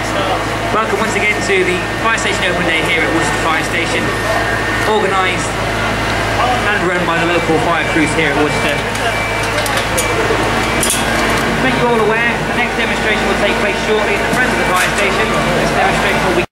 Welcome once again to the fire station open day here at Worcester Fire Station, organised and run by the local fire crews here at Worcester. To make you all aware, the next demonstration will take place shortly in the front of the fire station. This demonstration will be